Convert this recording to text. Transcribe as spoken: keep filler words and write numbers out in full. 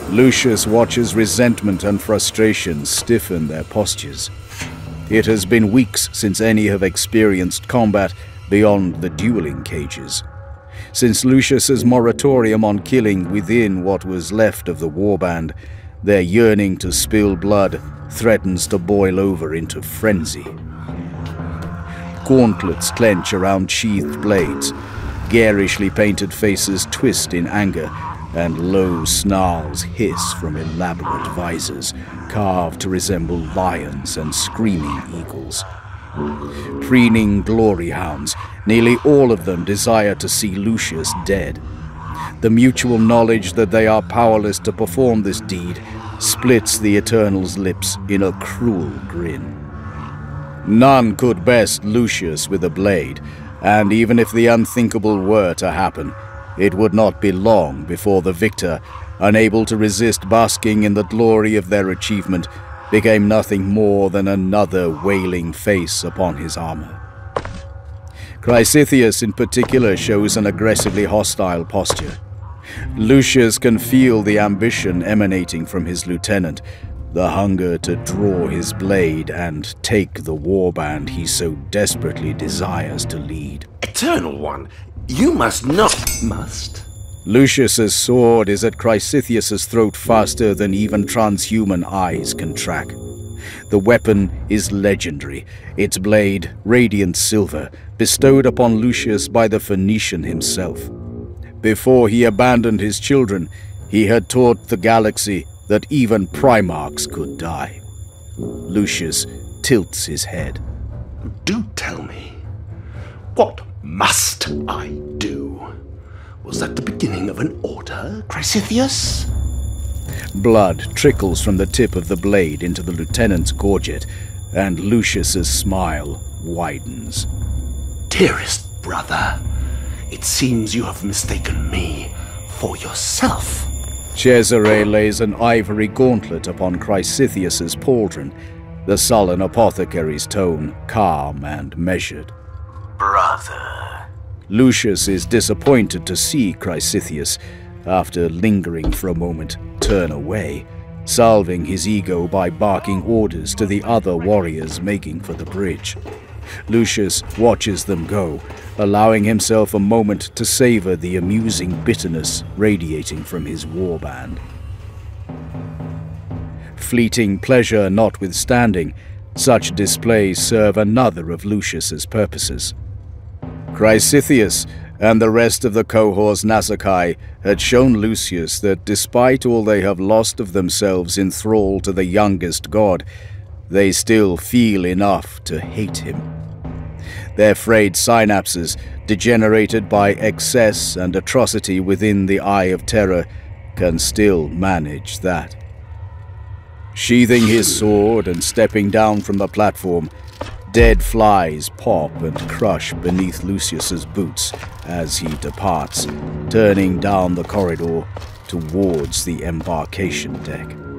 Lucius watches resentment and frustration stiffen their postures. It has been weeks since any have experienced combat beyond the dueling cages. Since Lucius's moratorium on killing within what was left of the warband, their yearning to spill blood threatens to boil over into frenzy. Gauntlets clench around sheathed blades, garishly painted faces twist in anger, and low snarls hiss from elaborate visors, carved to resemble lions and screaming eagles. Preening glory hounds, nearly all of them desire to see Lucius dead. The mutual knowledge that they are powerless to perform this deed splits the Eternal's lips in a cruel grin. None could best Lucius with a blade, and even if the unthinkable were to happen, it would not be long before the victor, unable to resist basking in the glory of their achievement, became nothing more than another wailing face upon his armor. Chrysitheus in particular shows an aggressively hostile posture. Lucius can feel the ambition emanating from his lieutenant, the hunger to draw his blade and take the warband he so desperately desires to lead. Eternal One, you must not... Must? Lucius's sword is at Chrysitheus's throat faster than even transhuman eyes can track. The weapon is legendary, its blade radiant silver, bestowed upon Lucius by the Phoenician himself. Before he abandoned his children, he had taught the galaxy that even Primarchs could die. Lucius tilts his head. Do tell me, what must I do? Was that the beginning of an order, Chrysitheus? Blood trickles from the tip of the blade into the lieutenant's gorget, and Lucius's smile widens. Dearest brother, it seems you have mistaken me for yourself. Cesare lays an ivory gauntlet upon Chrysitheus's pauldron, the sullen apothecary's tone calm and measured. Brother. Lucius is disappointed to see Chrysitheus, after lingering for a moment, turn away, salving his ego by barking orders to the other warriors making for the bridge. Lucius watches them go, allowing himself a moment to savor the amusing bitterness radiating from his warband. Fleeting pleasure notwithstanding, such displays serve another of Lucius's purposes. Chrysitheus and the rest of the cohors Nasakai had shown Lucius that despite all they have lost of themselves in thrall to the youngest god, they still feel enough to hate him. Their frayed synapses, degenerated by excess and atrocity within the Eye of Terror, can still manage that. Sheathing his sword and stepping down from the platform, dead flies pop and crush beneath Lucius's boots as he departs, turning down the corridor towards the embarkation deck.